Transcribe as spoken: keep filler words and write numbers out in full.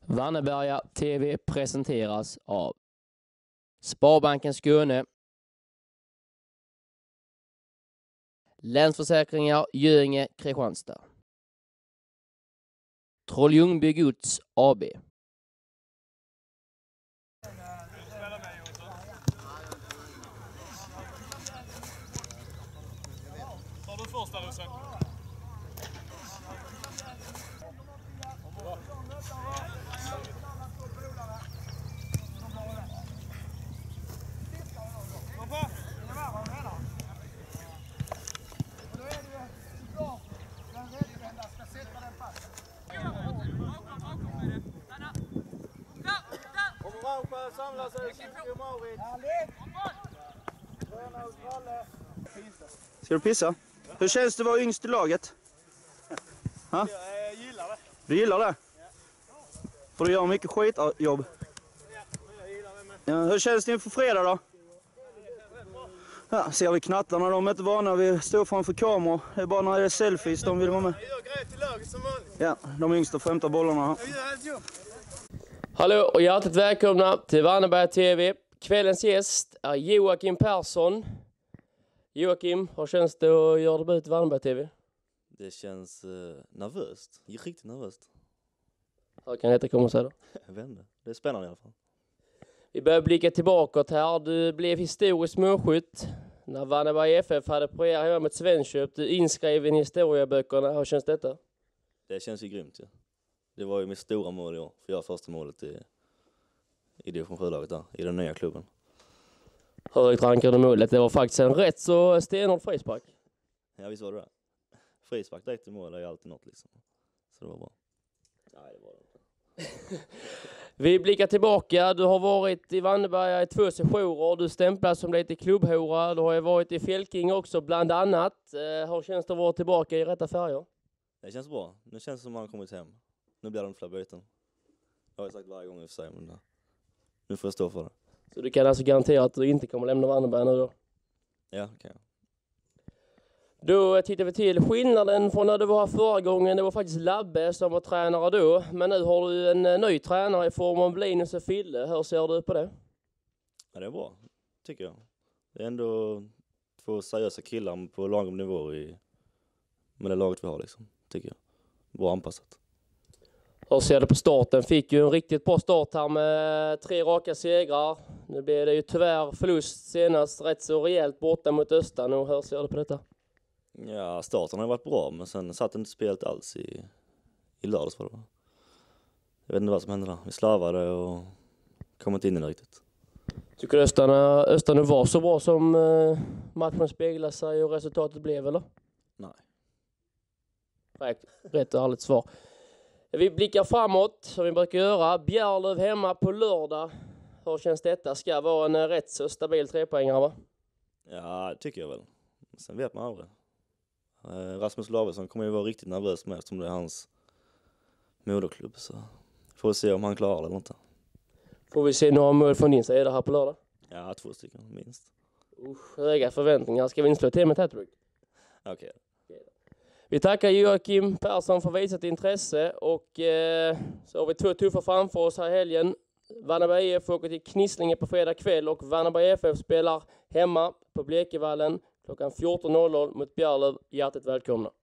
Vanneberga T V presenteras av Sparbanken Skåne, Länsförsäkringar Göinge Kristianstad, Trollljungby Gods A B. Tar du första rusen? Samla sig, Ska du pissa? Hur känns det att vara yngst i laget? Ha? Jag gillar det. Du gillar det? Får du göra mycket skitjobb? Ja, jag gillar det med. Ja, hur känns det inför fredag då? Ja, ser vi knattarna, de är inte vana vid att stå framför kameror. Det är bara när det är selfies de vill vara med. Jag gör grejer till laget som vanligt. Ja, de yngsta får hämta bollarna. Jag gör ett jobb. Hallå och hjärtligt välkomna till Vanneberga T V. Kvällens gäst är Joakim Persson. Joakim, hur känns det att göra debut i Vanneberga T V? Det känns eh, nervöst. Riktigt nervöst. Hur kan detta komma sig då? Jag vet inte. Det är spännande i alla fall. Vi börjar blicka tillbaka här. Du blev historisk målskytt när Vanneberga F F hade på er hemma mot Svenköp. Du inskrev i historieböckerna. Hur känns detta? Det känns ju grymt. Ja. Det var ju mitt stora mål i år. För jag första målet i, i division sju-laget där. I den nya klubben. Hur högt rankar du målet? Det var faktiskt en rätt så stenhård frispark. Ja, visst var det det. Frispark direkt i mål är ju alltid något liksom. Så det var bra. Nej, det var det inte. Vi blickar tillbaka. Du har varit i Vanneberga i två sessioner. Du stämplas som lite klubbhora. Du har ju varit i Fälking också bland annat. Hur känns det att vara tillbaka i rätta färger? Det känns bra. Nu känns det som att man har kommit hem. Nu blir det inte fler byten. Jag har ju sagt varje gång i och för sig, men nu får jag stå för det. Så du kan alltså garantera att du inte kommer lämna Vanneberga nu då? Ja, okej. Okay. Då tittar vi till skillnaden från när du var här förra gången. Det var faktiskt Labbe som var tränare då. Men nu har du en ny tränare i form av Linus och Fille. Hur ser du på det? Ja, det är bra, tycker jag. Det är ändå två seriösa killar på lagom nivå i, med det laget vi har liksom, tycker jag. Bra anpassat. Hur ser du på starten? Fick ju en riktigt bra start här med tre raka segrar. Nu blev det ju tyvärr förlust senast rätt så rejält borta mot Östan. Och hur ser du på detta? Ja, starten har varit bra, men sen satt inte spelet alls i, i lördags var det. Jag vet inte vad som hände där. Vi slarvade och kom inte in i det riktigt. Tycker du Östan, Östan var så bra som matchen speglade sig och resultatet blev, eller? Nej. Rätt, rätt och ärligt svar. Vi blickar framåt som vi brukar göra. Bjärlöv hemma på lördag. Hur känns detta? Ska vara en rätt så stabil trepoängare, va? Ja, det tycker jag väl. Sen vet man aldrig. Rasmus Lavesson kommer ju vara riktigt nervös med eftersom det är hans moderklubb. Så får vi se om han klarar det eller inte. Får vi se några mål från din sida här på lördag? Ja, två stycken minst. Usch, höga förväntningar. Ska vi inte slå till med hattrick? Okej. Okay. Vi tackar Joakim Persson för visat intresse och eh, så har vi två tuffa framför oss här i helgen. Vanneberga I F åker till Knislinge på fredag kväll och Vanneberga F F spelar hemma på Blekevallen klockan fjorton noll noll mot Bjärlöv. Hjärtligt välkomna.